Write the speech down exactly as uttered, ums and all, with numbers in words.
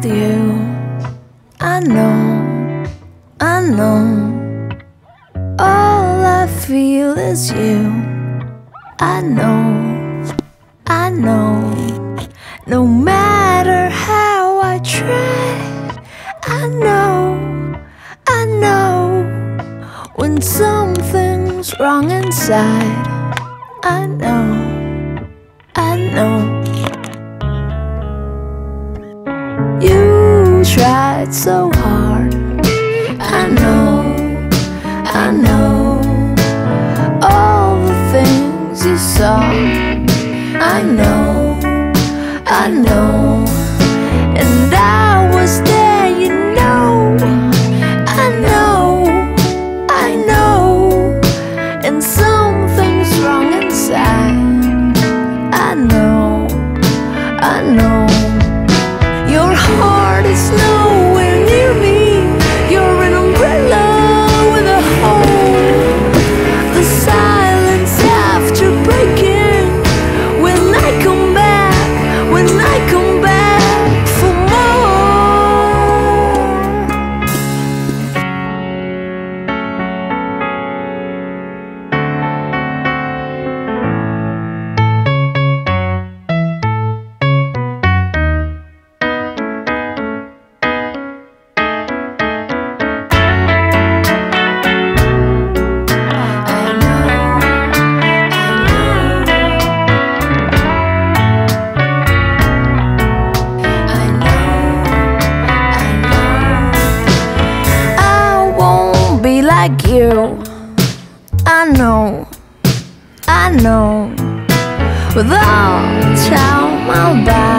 you. I know, I know, all I feel is you. I know, I know, no matter how I try. I know, I know, when something's wrong inside. I know, I know. You tried so hard. I know, I know, all the things you saw. I know, I know, and I was there, you know. I know, I know, and something's wrong inside. I know, I know. Your heart is nowhere near me. You're an umbrella with a hole. The silence after breaking. When I come back, when I come back for like you. I know, I know, with all time I'll die.